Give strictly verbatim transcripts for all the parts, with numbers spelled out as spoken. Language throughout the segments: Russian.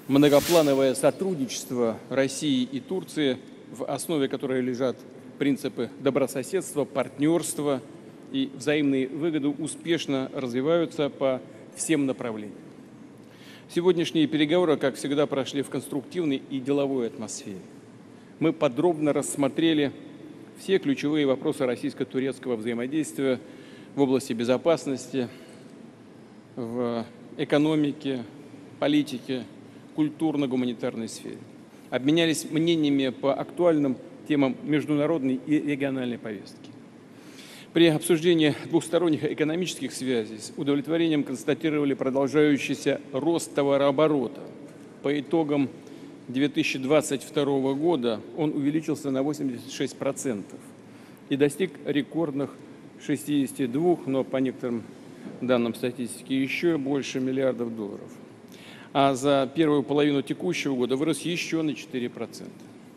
многоплановое сотрудничество России и Турции, в основе которой лежат принципы добрососедства, партнерства и взаимные выгоды, успешно развиваются по всем направлениям. Сегодняшние переговоры, как всегда, прошли в конструктивной и деловой атмосфере. Мы подробно рассмотрели все ключевые вопросы российско-турецкого взаимодействия в области безопасности, в экономике, политике, культурно-гуманитарной сфере. Обменялись мнениями по актуальным темам международной и региональной повестки. При обсуждении двухсторонних экономических связей с удовлетворением констатировали продолжающийся рост товарооборота. По итогам две тысячи двадцать второго года он увеличился на восемьдесят шесть процентов и достиг рекордных шестидесяти двух, но по некоторым данным статистики еще больше миллиардов долларов. А за первую половину текущего года вырос еще на четыре процента.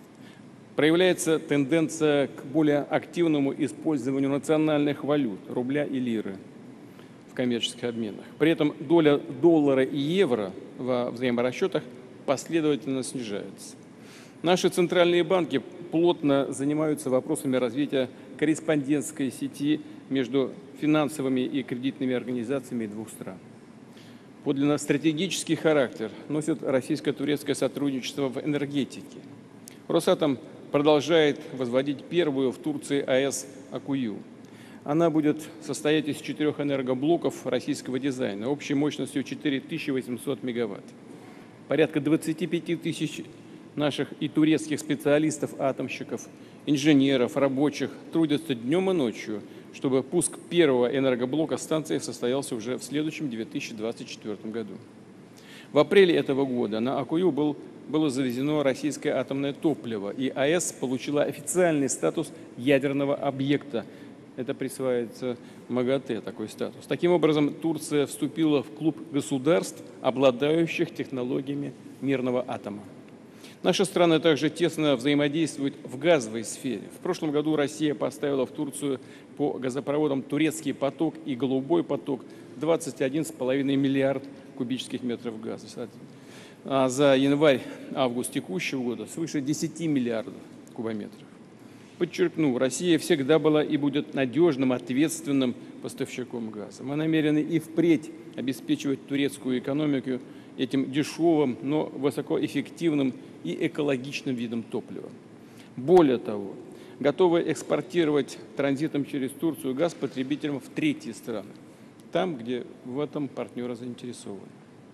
Проявляется тенденция к более активному использованию национальных валют, рубля и лиры, в коммерческих обменах. При этом доля доллара и евро во взаиморасчетах последовательно снижается. Наши центральные банки плотно занимаются вопросами развития корреспондентской сети между финансовыми и кредитными организациями двух стран. Подлинно стратегический характер носит российско-турецкое сотрудничество в энергетике. Росатом продолжает возводить первую в Турции АЭС Аккую. Она будет состоять из четырех энергоблоков российского дизайна общей мощностью четыре тысячи восемьсот мегаватт. Порядка двадцати пяти тысяч наших и турецких специалистов, атомщиков, инженеров, рабочих трудятся днем и ночью, чтобы пуск первого энергоблока станции состоялся уже в следующем две тысячи двадцать четвёртом году. В апреле этого года на Аккую был, было завезено российское атомное топливо, и АЭС получила официальный статус ядерного объекта. Это присваивается МАГАТЭ, такой статус. Таким образом, Турция вступила в клуб государств, обладающих технологиями мирного атома. Наши страны также тесно взаимодействуют в газовой сфере. В прошлом году Россия поставила в Турцию по газопроводам «Турецкий поток» и «Голубой поток» двадцать один целых пять десятых миллиард кубических метров газа. А за январь-август текущего года свыше десяти миллиардов кубометров. Подчеркну, Россия всегда была и будет надежным, ответственным поставщиком газа. Мы намерены и впредь обеспечивать турецкую экономику этим дешевым, но высокоэффективным и экологичным видом топлива. Более того, готовы экспортировать транзитом через Турцию газ потребителям в третьи страны, там, где в этом партнеры заинтересованы.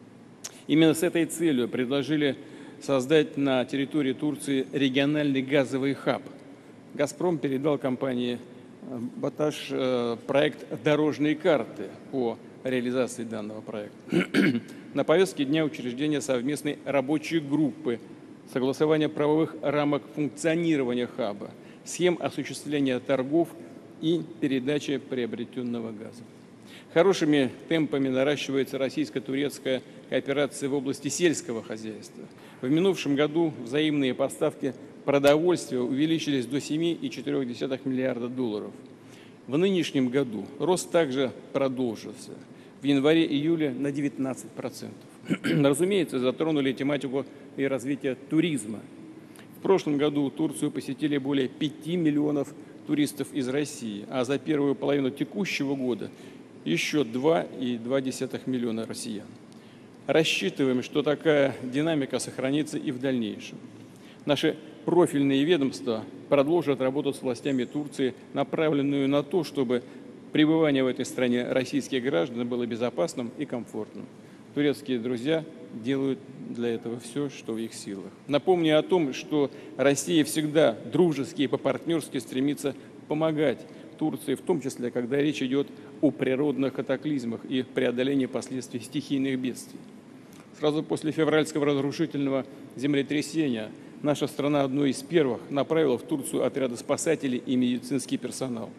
Именно с этой целью предложили создать на территории Турции региональный газовый хаб. «Газпром» передал компании «Баташ» проект «Дорожные карты» по реализации данного проекта. На повестке дня учреждения совместной рабочей группы, согласование правовых рамок функционирования хаба, схем осуществления торгов и передачи приобретенного газа. Хорошими темпами наращивается российско-турецкая кооперация в области сельского хозяйства. В минувшем году взаимные поставки продовольствия увеличились до семи целых четырёх десятых миллиарда долларов. В нынешнем году рост также продолжился. В январе-июле на девятнадцать процентов. Разумеется, затронули тематику и развития туризма. В прошлом году Турцию посетили более пяти миллионов туристов из России, а за первую половину текущего года еще два целых две десятых миллиона россиян. Рассчитываем, что такая динамика сохранится и в дальнейшем. Наши профильные ведомства продолжат работу с властями Турции, направленную на то, чтобы пребывание в этой стране российских граждан было безопасным и комфортным. Турецкие друзья делают для этого все, что в их силах. Напомню о том, что Россия всегда дружески и по-партнерски стремится помогать Турции, в том числе, когда речь идет о природных катаклизмах и преодолении последствий стихийных бедствий. Сразу после февральского разрушительного землетрясения наша страна одной из первых направила в Турцию отряды спасателей и медицинский персонал.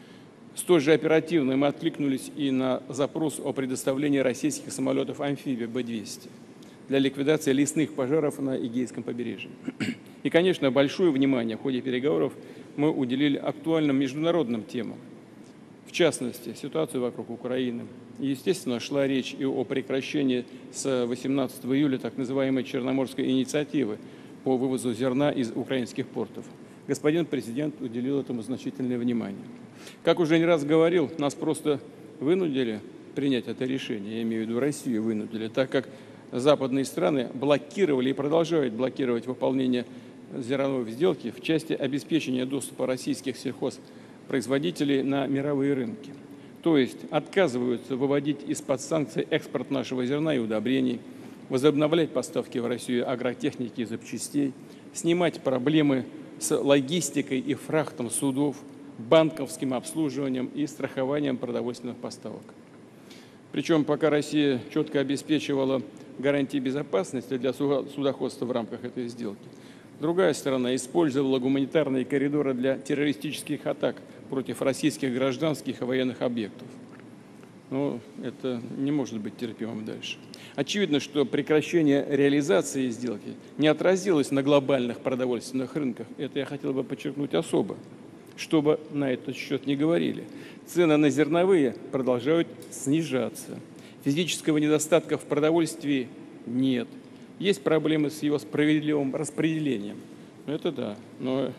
Столь же оперативно мы откликнулись и на запрос о предоставлении российских самолетов-амфибий Бэ двести для ликвидации лесных пожаров на Эгейском побережье. И, конечно, большое внимание в ходе переговоров мы уделили актуальным международным темам. В частности, ситуацию вокруг Украины, Естественно, шла речь и о прекращении с восемнадцатого июля так называемой Черноморской инициативы по вывозу зерна из украинских портов. Господин президент уделил этому значительное внимание. Как уже не раз говорил, нас просто вынудили принять это решение, я имею в виду Россию вынудили, так как западные страны блокировали и продолжают блокировать выполнение зерновой сделки в части обеспечения доступа российских сельхозпроизводителей на мировые рынки. То есть отказываются выводить из-под санкций экспорт нашего зерна и удобрений, возобновлять поставки в Россию агротехники и запчастей, снимать проблемы с логистикой и фрахтом судов, банковским обслуживанием и страхованием продовольственных поставок. Причем пока Россия четко обеспечивала гарантии безопасности для судоходства в рамках этой сделки, другая сторона использовала гуманитарные коридоры для террористических атак против российских гражданских и военных объектов. Но это не может быть терпимым дальше. Очевидно, что прекращение реализации сделки не отразилось на глобальных продовольственных рынках. Это я хотел бы подчеркнуть особо, чтобы на этот счет не говорили. Цены на зерновые продолжают снижаться. Физического недостатка в продовольствии нет. Есть проблемы с его справедливым распределением. Это да, но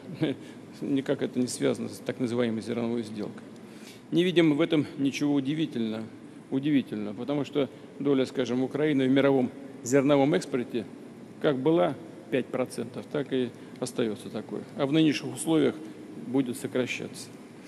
никак это не связано с так называемой зерновой сделкой. Не видим в этом ничего удивительного, удивительного, потому что доля, скажем, Украины в мировом зерновом экспорте как была пять процентов, так и остается такой. А в нынешних условиях будет сокращаться.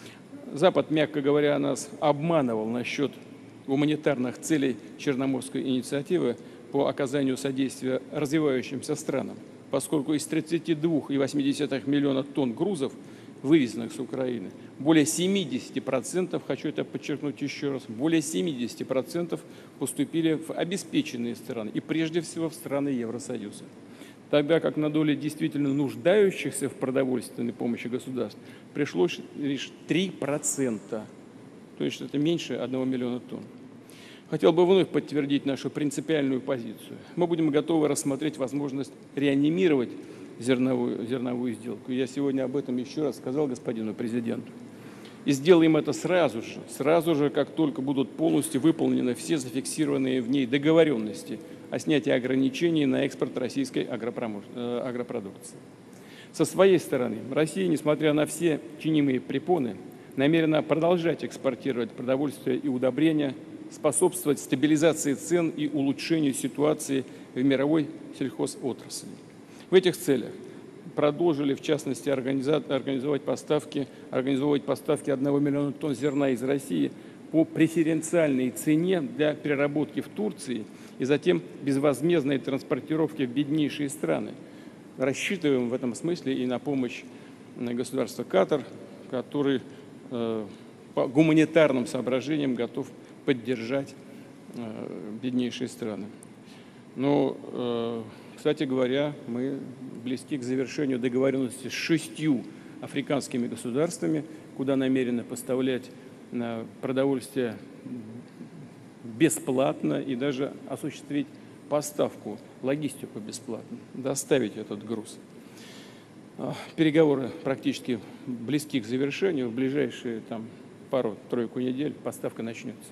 Запад, мягко говоря, нас обманывал насчет гуманитарных целей Черноморской инициативы по оказанию содействия развивающимся странам, поскольку из тридцати двух и восьми десятых миллиона тонн грузов, вывезенных с Украины, более семидесяти процентов, хочу это подчеркнуть еще раз, более семидесяти процентов поступили в обеспеченные страны, и прежде всего в страны Евросоюза. Тогда как на долю действительно нуждающихся в продовольственной помощи государств пришлось лишь три процента, то есть это меньше одного миллиона тонн. Хотел бы вновь подтвердить нашу принципиальную позицию. Мы будем готовы рассмотреть возможность реанимировать зерновую, зерновую сделку. Я сегодня об этом еще раз сказал господину президенту. И сделаем это сразу же, сразу же, как только будут полностью выполнены все зафиксированные в ней договоренности о снятии ограничений на экспорт российской агропродукции. Со своей стороны, Россия, несмотря на все чинимые препоны, намерена продолжать экспортировать продовольствие и удобрения, способствовать стабилизации цен и улучшению ситуации в мировой сельхозотрасли. В этих целях продолжили, в частности, организовать поставки, организовывать поставки одного миллиона тонн зерна из России по преференциальной цене для переработки в Турции и затем безвозмездной транспортировки в беднейшие страны. Рассчитываем в этом смысле и на помощь государства Катар, который э, по гуманитарным соображениям готов поддержать э, беднейшие страны. Но, э, кстати говоря, мы близки к завершению договоренности с шестью африканскими государствами, куда намерены поставлять э, продовольствие бесплатно и даже осуществить поставку, логистику бесплатно, доставить этот груз. Переговоры практически близки к завершению. В ближайшие там, пару-тройку недель поставка начнется.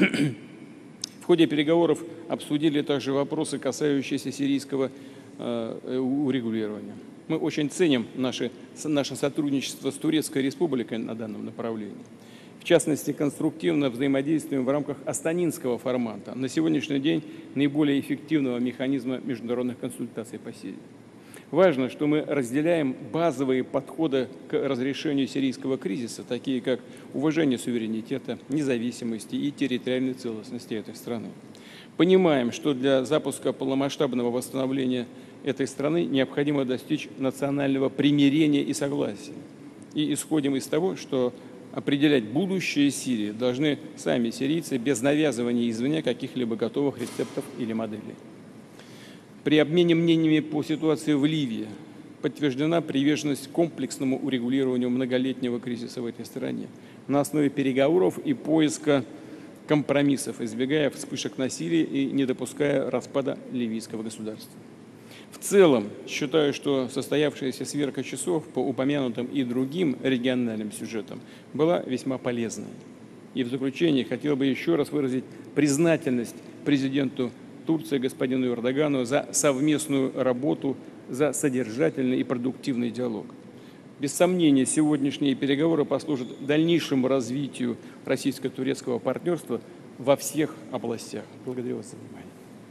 В ходе переговоров обсудили также вопросы, касающиеся сирийского э, урегулирования. Мы очень ценим наше, наше сотрудничество с Турецкой Республикой на данном направлении. В частности, конструктивно взаимодействуем в рамках Астанинского формата, на сегодняшний день наиболее эффективного механизма международных консультаций по Сирии. Важно, что мы разделяем базовые подходы к разрешению сирийского кризиса, такие как уважение суверенитета, независимости и территориальной целостности этой страны. Понимаем, что для запуска полномасштабного восстановления этой страны необходимо достичь национального примирения и согласия. И исходим из того, что определять будущее Сирии должны сами сирийцы без навязывания извне каких-либо готовых рецептов или моделей. При обмене мнениями по ситуации в Ливии подтверждена приверженность к комплексному урегулированию многолетнего кризиса в этой стране на основе переговоров и поиска компромиссов, избегая вспышек насилия и не допуская распада ливийского государства. В целом, считаю, что состоявшаяся сверка часов по упомянутым и другим региональным сюжетам была весьма полезной. И в заключение хотел бы еще раз выразить признательность президенту Турции господину Эрдогану за совместную работу, за содержательный и продуктивный диалог. Без сомнения, сегодняшние переговоры послужат дальнейшему развитию российско-турецкого партнерства во всех областях. Благодарю вас за внимание.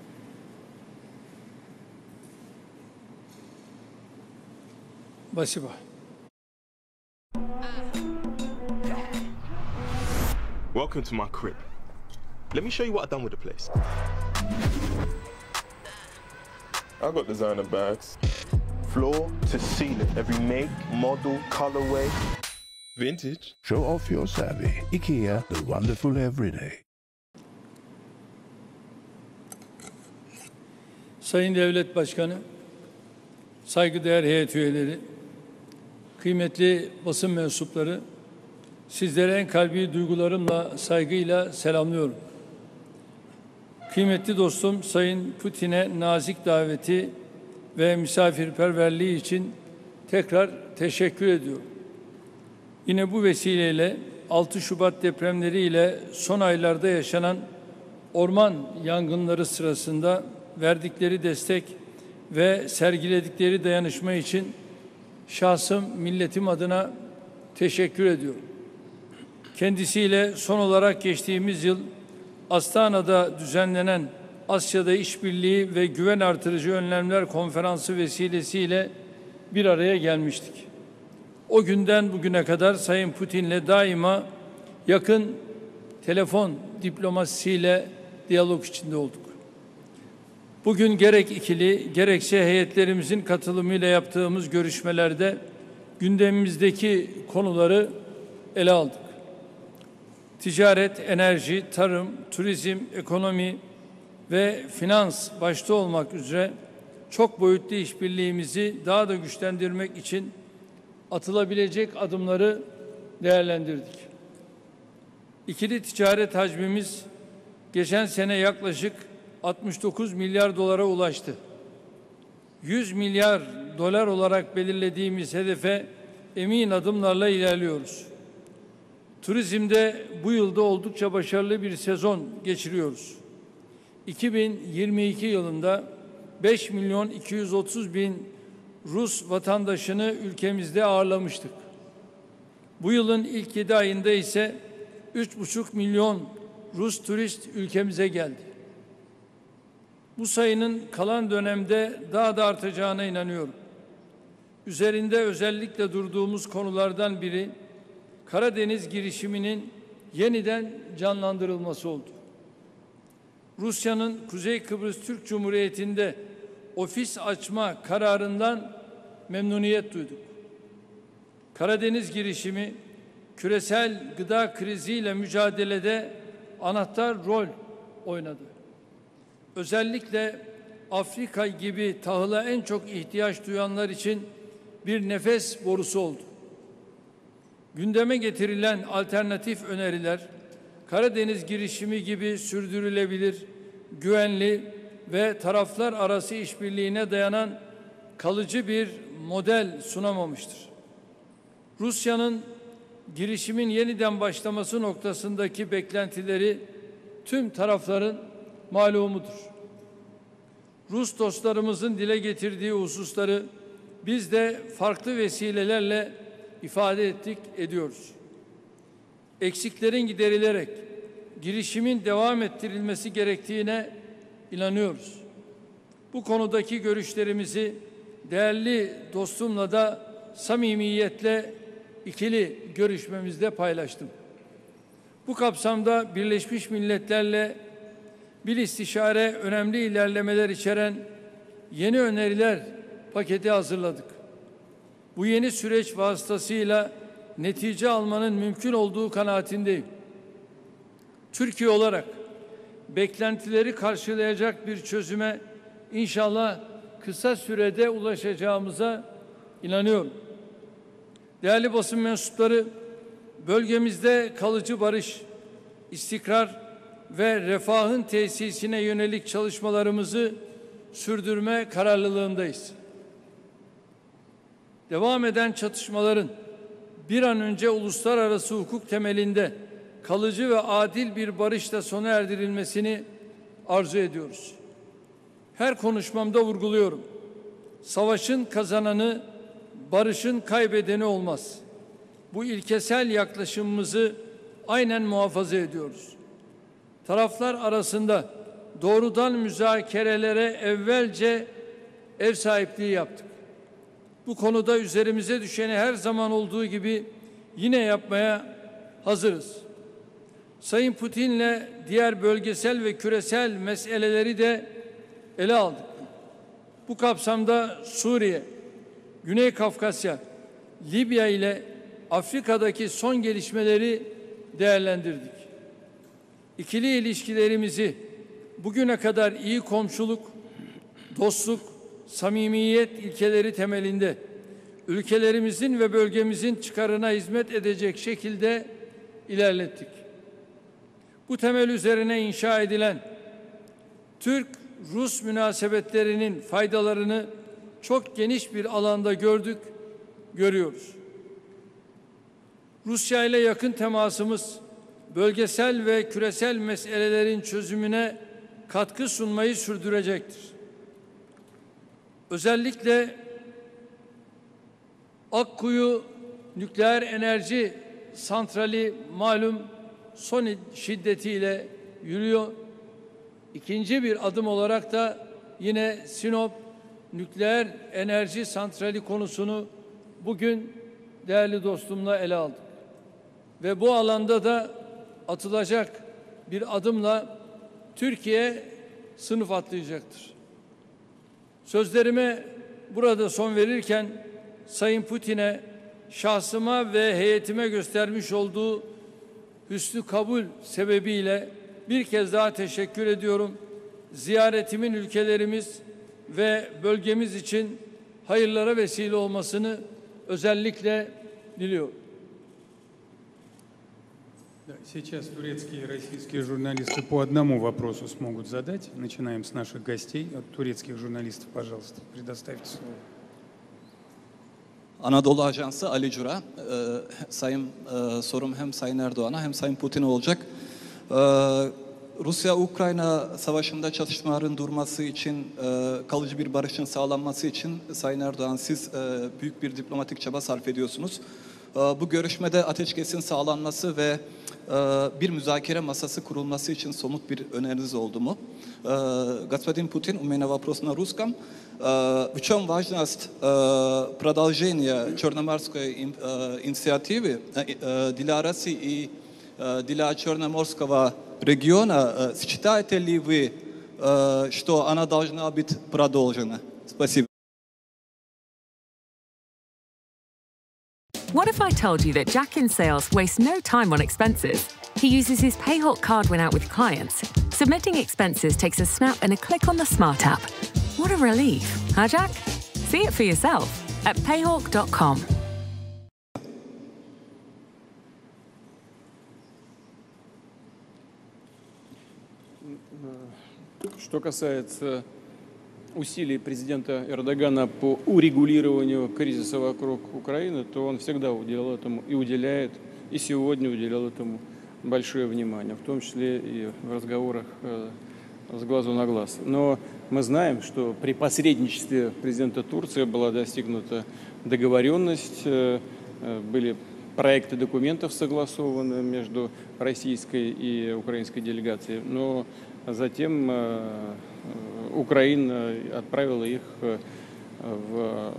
Спасибо. Welcome to my crib. Let me show you what I've done with the place. I got designer bags. Floor to ceiling. Every make, model, colorway. Vintage. Show off your savvy. IKEA, the wonderful everyday. Sayın Devlet Başkanı, saygıdeğer heyet üyeleri, kıymetli basın mensupları, sizlere en kalbi duygularımla, saygıyla selamlıyorum. Kıymetli dostum Sayın Putin'e nazik daveti ve misafirperverliği için tekrar teşekkür ediyorum. Yine bu vesileyle altı Şubat depremleriyle son aylarda yaşanan orman yangınları sırasında verdikleri destek ve sergiledikleri dayanışma için şahsım, milletim adına teşekkür ediyorum. Kendisiyle son olarak geçtiğimiz yıl Astana'da düzenlenen Asya'da İşbirliği ve Güven Artırıcı Önlemler Konferansı vesilesiyle bir araya gelmiştik. O günden bugüne kadar Sayın Putin'le daima yakın telefon diplomasisiyle diyalog içinde olduk. Bugün gerek ikili gerekse heyetlerimizin katılımıyla yaptığımız görüşmelerde gündemimizdeki konuları ele aldık. Ticaret, enerji, tarım, turizm, ekonomi ve finans başta olmak üzere çok boyutlu işbirliğimizi daha da güçlendirmek için atılabilecek adımları değerlendirdik. İkili ticaret hacmimiz geçen sene yaklaşık altmış dokuz milyar dolara ulaştı. yüz milyar dolar olarak belirlediğimiz hedefe emin adımlarla ilerliyoruz. Turizmde bu yılda oldukça başarılı bir sezon geçiriyoruz. iki bin yirmi iki yılında beş milyon iki yüz otuz bin Rus vatandaşını ülkemizde ağırlamıştık. Bu yılın ilk yedi ayında ise üç buçuk milyon Rus turist ülkemize geldi. Bu sayının kalan dönemde daha da artacağına inanıyorum. Üzerinde özellikle durduğumuz konulardan biri Karadeniz girişiminin yeniden canlandırılması oldu. Rusya'nın Kuzey Kıbrıs Türk Cumhuriyeti'nde ofis açma kararından memnuniyet duyduk. Karadeniz girişimi küresel gıda kriziyle mücadelede anahtar rol oynadı. Özellikle Afrika gibi tahıla en çok ihtiyaç duyanlar için bir nefes borusu oldu. Gündeme getirilen alternatif öneriler, Karadeniz girişimi gibi sürdürülebilir, güvenli ve taraflar arası işbirliğine dayanan kalıcı bir model sunamamıştır. Rusya'nın girişimin yeniden başlaması noktasındaki beklentileri tüm tarafların malumudur. Rus dostlarımızın dile getirdiği hususları biz de farklı vesilelerle ifade ettik, ediyoruz. Eksiklerin giderilerek girişimin devam ettirilmesi gerektiğine inanıyoruz. Bu konudaki görüşlerimizi değerli dostumla da samimiyetle ikili görüşmemizde paylaştım. Bu kapsamda Birleşmiş Milletler'le bir istişare önemli ilerlemeler içeren yeni öneriler paketi hazırladık. Bu yeni süreç vasıtasıyla netice almanın mümkün olduğu kanaatindeyim. Türkiye olarak beklentileri karşılayacak bir çözüme inşallah kısa sürede ulaşacağımıza inanıyorum. Değerli basın mensupları, bölgemizde kalıcı barış, istikrar ve refahın tesisine yönelik çalışmalarımızı sürdürme kararlılığındayız. Devam eden çatışmaların bir an önce uluslararası hukuk temelinde kalıcı ve adil bir barışla sona erdirilmesini arzu ediyoruz. Her konuşmamda vurguluyorum. Savaşın kazananı, barışın kaybedeni olmaz. Bu ilkesel yaklaşımımızı aynen muhafaza ediyoruz. Taraflar arasında doğrudan müzakerelere evvelce ev sahipliği yaptık. Bu konuda üzerimize düşeni her zaman olduğu gibi yine yapmaya hazırız. Sayın Putin'le diğer bölgesel ve küresel meseleleri de ele aldık. Bu kapsamda Suriye, Güney Kafkasya, Libya ile Afrika'daki son gelişmeleri değerlendirdik. İkili ilişkilerimizi bugüne kadar iyi komşuluk, dostluk, samimiyet ilkeleri temelinde ülkelerimizin ve bölgemizin çıkarına hizmet edecek şekilde ilerlettik. Bu temel üzerine inşa edilen Türk-Rus münasebetlerinin faydalarını çok geniş bir alanda gördük, görüyoruz. Rusya ile yakın temasımız bölgesel ve küresel meselelerin çözümüne katkı sunmayı sürdürecektir. Özellikle Akkuyu nükleer enerji santrali malum son şiddetiyle yürüyor. İkinci bir adım olarak da yine Sinop nükleer enerji santrali konusunu bugün değerli dostumla ele aldık. Ve bu alanda da atılacak bir adımla Türkiye sınıf atlayacaktır. Sözlerime burada son verirken Sayın Putin'e şahsıma ve heyetime göstermiş olduğu hüsnü kabul sebebiyle bir kez daha teşekkür ediyorum. Ziyaretimin ülkelerimiz ve bölgemiz için hayırlara vesile olmasını özellikle diliyorum. Сейчас турецкие и российские журналисты по одному вопросу смогут задать. Начинаем с наших гостей. От турецких журналистов, пожалуйста, предоставьте слово. Anadolu Ajansı Ali Cura. Ee, sayın e, sorum hem Sayın Erdoğan'a hem Sayın Putin'e olacak. Ee, Rusya-Ukrayna savaşında çatışmaların durması için, e, kalıcı bir barışın sağlanması için Sayın Erdoğan siz e, büyük bir diplomatik çaba sarf ediyorsunuz. E, bu görüşmede ateşkesin sağlanması ve e, bir müzakere masası kurulması için somut bir öneriniz oldu mu? E, Господин Putin, у меня вопрос на русском. В чем важность продолжения Черноморской инициативы для России и для Черноморского региона? Считаете ли вы, что она должна быть продолжена? Спасибо. What if I told you that Jack in Sales wastes no time on expenses? He uses his Payhawk card when out with clients. Submitting expenses takes a snap and a click on the Smart app. What a relief, huh, Jack? See it for yourself at payhawk dot com. Что касается усилий президента Эрдогана по урегулированию кризиса вокруг Украины, то он всегда уделял этому и уделяет, и сегодня уделял этому большое внимание, в том числе и в разговорах с глазу на глаз. Но мы знаем, что при посредничестве президента Турции была достигнута договоренность, были проекты документов согласованы между российской и украинской делегацией, но затем Украина отправила их в...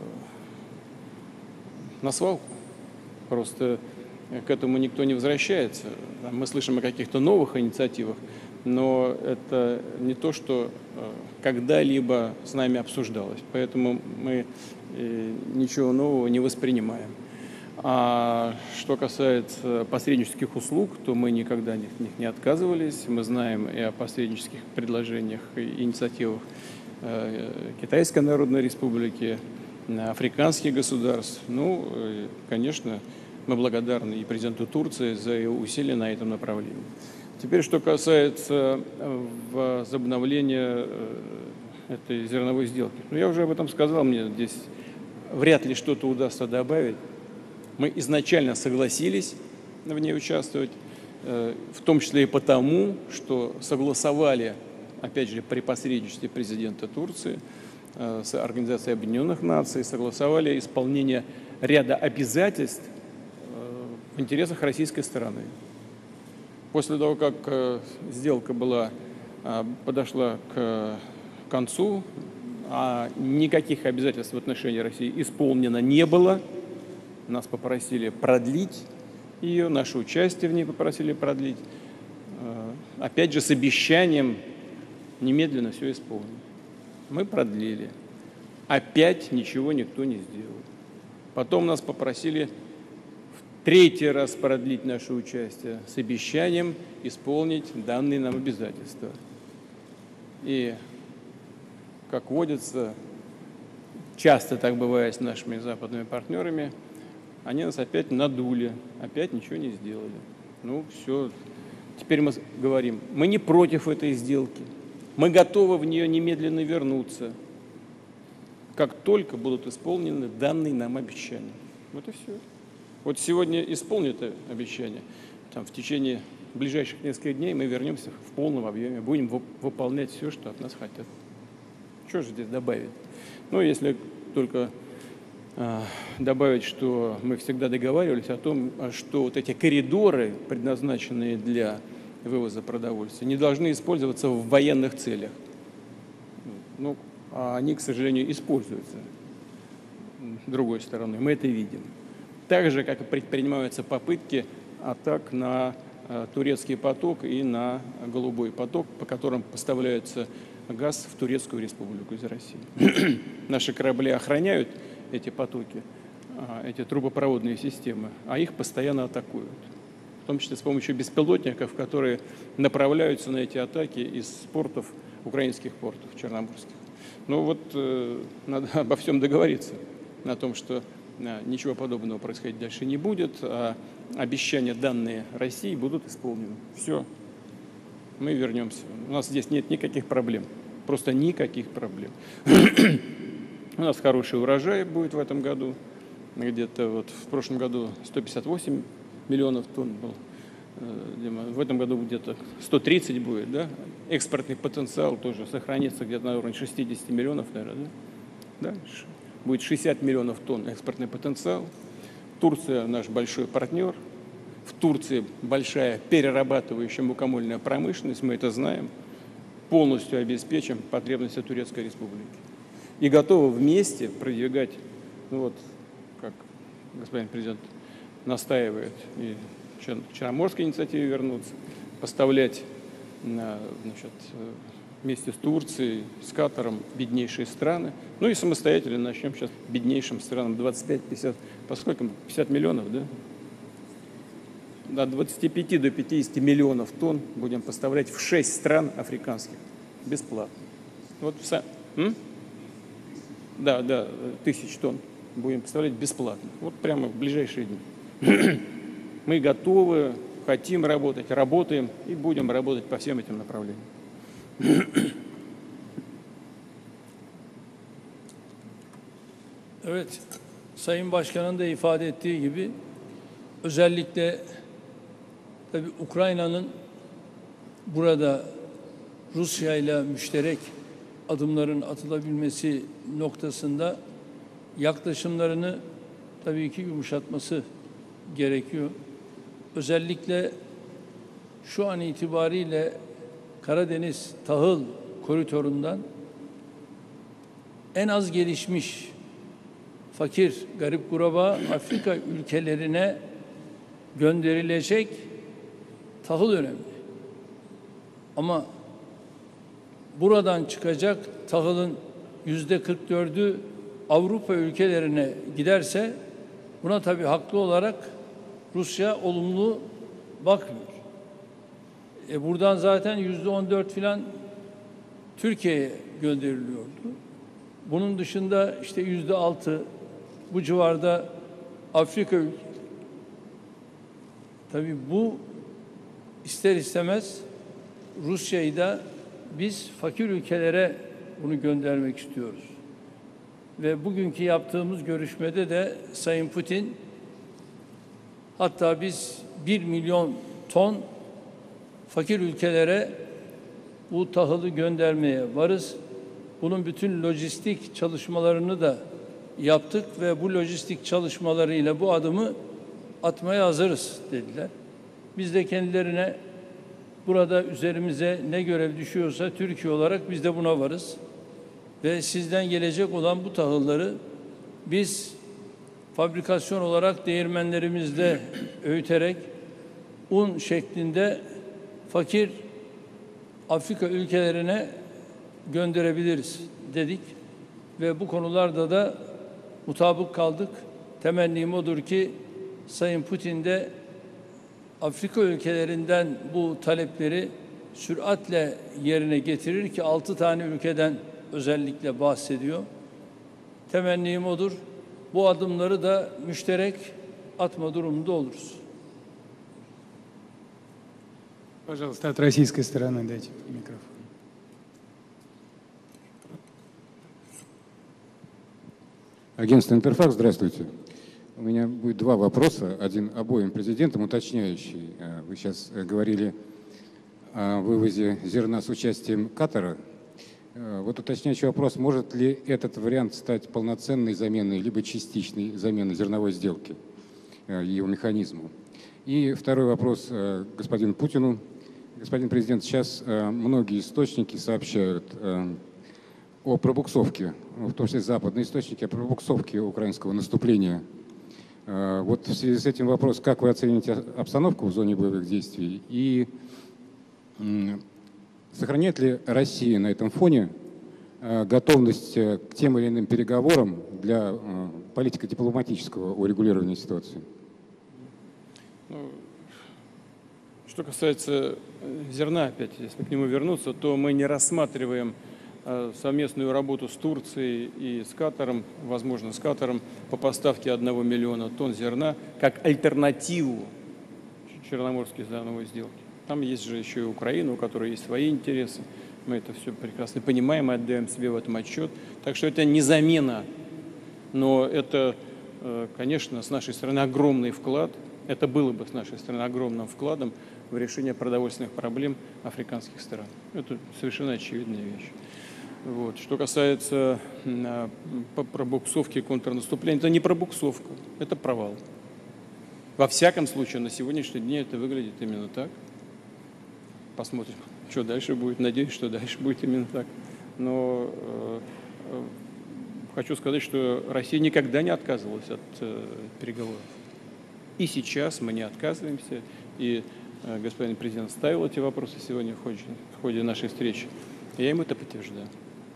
на свалку. Просто к этому никто не возвращается. Мы слышим о каких-то новых инициативах, но это не то, что когда-либо с нами обсуждалось. Поэтому мы ничего нового не воспринимаем. А что касается посреднических услуг, то мы никогда от них не отказывались. Мы знаем и о посреднических предложениях и инициативах Китайской Народной Республики, африканских государств. Ну, конечно, мы благодарны и президенту Турции за его усилия на этом направлении. Теперь, что касается возобновления этой зерновой сделки. Ну, я уже об этом сказал, мне здесь вряд ли что-то удастся добавить. Мы изначально согласились в ней участвовать. в том числе и потому, что согласовали, опять же, при посредничестве президента Турции с Организацией Объединенных Наций, согласовали исполнение ряда обязательств в интересах российской стороны. После того, как сделка была, подошла к концу, а никаких обязательств в отношении России исполнено не было, нас попросили продлить ее, наше участие в ней попросили продлить, опять же, с обещанием немедленно все исполнить. Мы продлили. Опять ничего никто не сделал. Потом нас попросили в третий раз продлить наше участие с обещанием исполнить данные нам обязательства. И, как водится, часто так бывает с нашими западными партнерами, они нас опять надули, опять ничего не сделали. Ну, все. Теперь мы говорим, мы не против этой сделки. Мы готовы в нее немедленно вернуться, как только будут исполнены данные нам обещания. Вот и все. Вот сегодня исполнят это обещание. Там, в течение ближайших нескольких дней мы вернемся в полном объеме, будем выполнять все, что от нас хотят. Что же здесь добавить? Ну, если только добавить, что мы всегда договаривались о том, что вот эти коридоры, предназначенные для вывоза продовольствия, не должны использоваться в военных целях. Ну, а они, к сожалению, используются другой стороной. Мы это видим. Так же, как и предпринимаются попытки атак на турецкий поток и на голубой поток, по которым поставляется газ в Турецкую республику из России. Наши корабли охраняют эти потоки, эти трубопроводные системы, а их постоянно атакуют. В том числе с помощью беспилотников, которые направляются на эти атаки из портов, украинских портов, черноморских. Ну вот э, надо обо всем договориться, на том, что э, ничего подобного происходить дальше не будет, а обещания, данные России, будут исполнены. Все, мы вернемся. У нас здесь нет никаких проблем, просто никаких проблем. У нас хороший урожай будет в этом году. Где-то вот в прошлом году сто пятьдесят восемь миллионов тонн был. В этом году где-то сто тридцать будет, да? Экспортный потенциал тоже сохранится где-то на уровне шестьдесят миллионов, наверное, да? Да? Будет шестьдесят миллионов тонн экспортный потенциал. Турция наш большой партнер. В Турции большая перерабатывающая мукомольная промышленность, мы это знаем. Полностью обеспечим потребности Турецкой республики. И готовы вместе продвигать, ну вот, как господин президент настаивает, и к Черноморской инициативе вернуться, поставлять, значит, вместе с Турцией, с Катаром беднейшие страны. Ну и самостоятельно начнем сейчас беднейшим странам двадцать пять пятьдесят, поскольку пятьдесят миллионов, да? От двадцати пяти до пятидесяти миллионов тонн будем поставлять в шесть стран африканских бесплатно. Вот вся, м? Да, да, тысяч тонн будем поставлять бесплатно. Вот прямо в ближайшие дни. Мы готовы, хотим работать, работаем и будем работать по всем этим направлениям. Evet, Sayın Başkan'ın da ifade ettiği gibi özellikle tabii Ukrayna'nın burada Rusya ile müşterek adımların atılabilmesi noktasında yaklaşımlarını tabii ki yumuşatması gerekiyor. Özellikle şu an itibariyle Karadeniz tahıl koridorundan en az gelişmiş fakir, garip kuraba Afrika ülkelerine gönderilecek tahıl önemli. Ama buradan çıkacak tahılın yüzde kırk dördü Avrupa ülkelerine giderse buna tabii haklı olarak Rusya olumlu bakmıyor. E buradan zaten yüzde on dört filan Türkiye'ye gönderiliyordu. Bunun dışında işte yüzde altı bu civarda Afrika ülkeleri. Tabii bu ister istemez Rusya'yı da biz fakir ülkelere bunu göndermek istiyoruz. Ve bugünkü yaptığımız görüşmede de Sayın Putin, hatta biz bir milyon ton fakir ülkelere bu tahılı göndermeye varız. Bunun bütün lojistik çalışmalarını da yaptık ve bu lojistik çalışmalarıyla bu adımı atmaya hazırız dediler. Biz de kendilerine burada üzerimize ne görev düşüyorsa Türkiye olarak biz de buna varız. Ve sizden gelecek olan bu tahılları biz fabrikasyon olarak değirmenlerimizde öğüterek un şeklinde fakir Afrika ülkelerine gönderebiliriz dedik. Ve bu konularda da mutabık kaldık. Temennim odur ki Sayın Putin de Afrika ülkelerinden bu talepleri süratle yerine getirir ki altı tane ülkeden özellikle bahsediyor. Temennim odur. Bu adımları da müşterek atma durumunda oluruz. Пожалуйста, от российской стороны дайте микрофон. Агентство «Интерфакс», здравствуйте. У меня будет два вопроса, один обоим президентам, уточняющий. Вы сейчас говорили о вывозе зерна с участием Катара. Вот уточняющий вопрос, может ли этот вариант стать полноценной заменой, либо частичной заменой зерновой сделки, его механизму? И второй вопрос господину Путину. Господин президент, сейчас многие источники сообщают о пробуксовке, в том числе западные источники, о пробуксовке украинского наступления. Вот в связи с этим вопрос, как вы оцените обстановку в зоне боевых действий и сохраняет ли Россия на этом фоне готовность к тем или иным переговорам для политико-дипломатического урегулирования ситуации? Что касается зерна, опять, если к нему вернуться, то мы не рассматриваем совместную работу с Турцией и с Катаром, возможно, с Катаром, по поставке одного миллиона тонн зерна, как альтернативу Черноморской зерновой сделки. Там есть же еще и Украина, у которой есть свои интересы. Мы это все прекрасно понимаем и отдаем себе в этом отчет. Так что это не замена, но это, конечно, с нашей стороны огромный вклад. Это было бы с нашей стороны огромным вкладом в решение продовольственных проблем африканских стран. Это совершенно очевидная вещь. Вот. Что касается а, пробуксовки и контрнаступления, это не пробуксовка, это провал. Во всяком случае, на сегодняшний день это выглядит именно так. Посмотрим, что дальше будет. Надеюсь, что дальше будет именно так. Но э, э, хочу сказать, что Россия никогда не отказывалась от э, переговоров. И сейчас мы не отказываемся. И э, господин президент ставил эти вопросы сегодня в ходе, в ходе нашей встречи. Я ему это подтверждаю.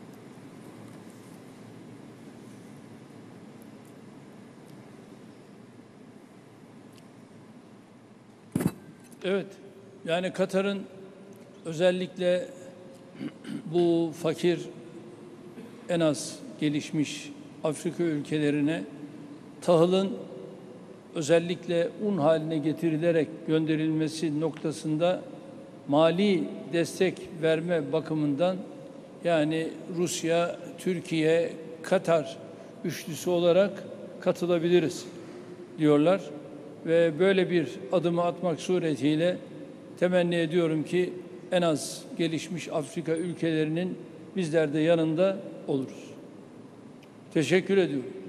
Evet, yani Katar'ın özellikle bu fakir, en az gelişmiş Afrika ülkelerine tahılın özellikle un haline getirilerek gönderilmesi noktasında mali destek verme bakımından, yani Rusya, Türkiye, Katar üçlüsü olarak katılabiliriz diyorlar. Ve böyle bir adımı atmak suretiyle temenni ediyorum ki en az gelişmiş Afrika ülkelerinin bizler de yanında oluruz. Teşekkür ediyorum.